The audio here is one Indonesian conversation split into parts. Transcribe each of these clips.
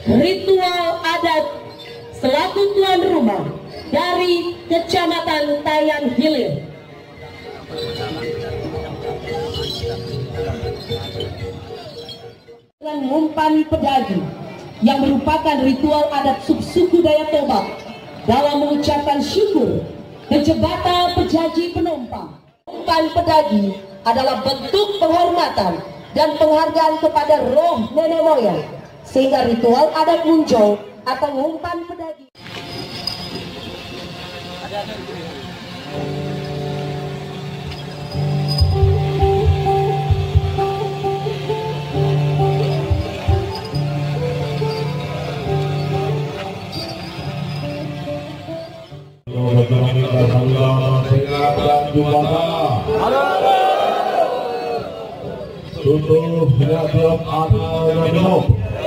ritual adat selaku tuan rumah dari Kecamatan Tayan Hilir. Umpan pedagi yang merupakan ritual adat suku Dayak Toba dalam mengucapkan syukur ke jebata pejaji penumpang. Umpan pedagi adalah bentuk penghormatan dan penghargaan kepada roh nenek moyang, sehingga ritual adat muncul atau umpan pedagi. Tutup siap atau minum.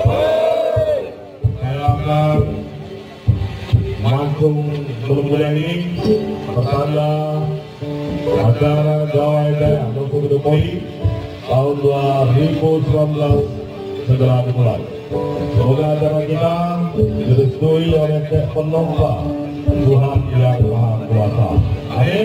Saya akan langsung memulai ini pertanda acara Gawai Dayak Lumpur Depoi tahun 2019 segera dimulai. Semoga acara kita direstui oleh penumpang Tuhan Yang Maha Kuasa. Amin.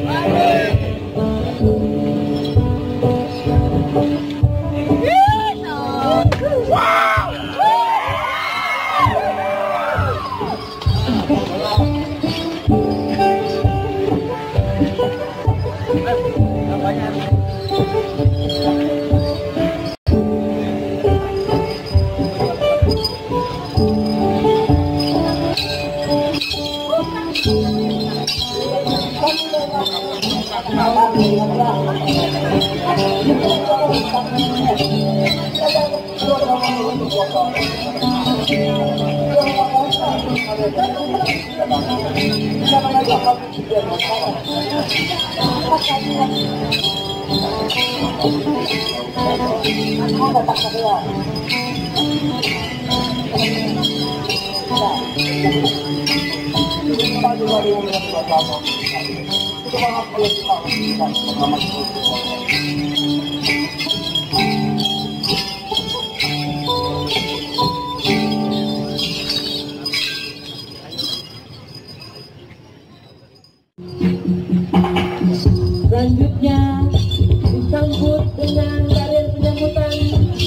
Selanjutnya disambut dengan tarian penyambutan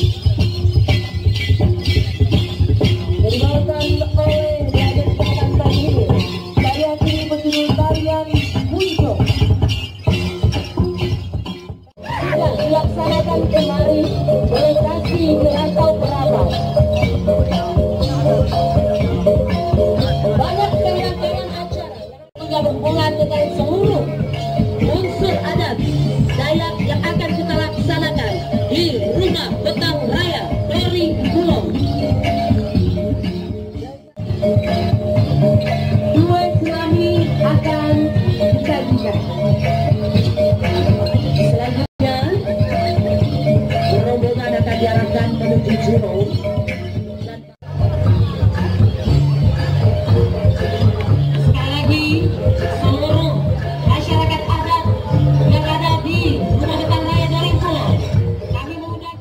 dibawakan oleh Raden Kecamatan Tayan Hilir. Tarian ini berjudul tarian Munco yang dilaksanakan kemarin oleh Kasih Gerantau Perabat. Banyak rangkaian acara yang punya hubungan dengan seluruh unsur adat Dayak yang akan kita laksanakan di Rumah Bekang Raya Tori Kulon. Dua Islami akan disajikan. Selanjutnya rombongan akan diarahkan menuju Juro. Sekali lagi seluruh masyarakat adat yang ada di Rumah Bekang Raya Tori Kulon, kami mengundang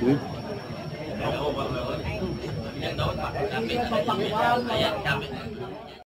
Yang tahu Pak, tapi saya